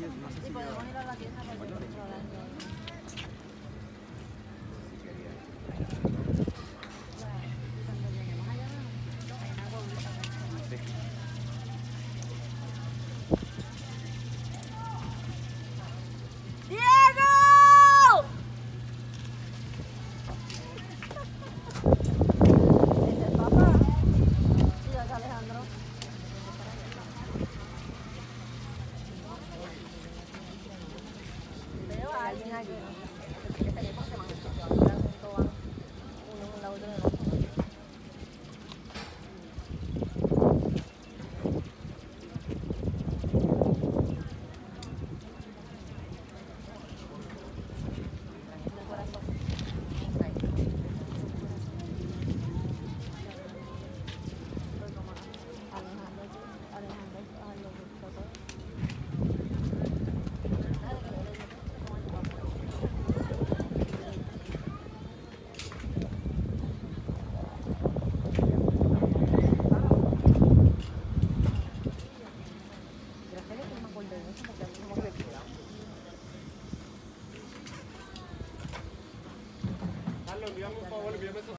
no sé Sí, si podemos ir a la tienda para controlar. Cuando lleguemos allá, hay una bolita. ¡Diego! Ese es papá. Y acá Alejandro. Veo a alguien allí. Que se ve como se van a uno en un lado y otro en el otro. Carlos, envíame un favor, envíame eso.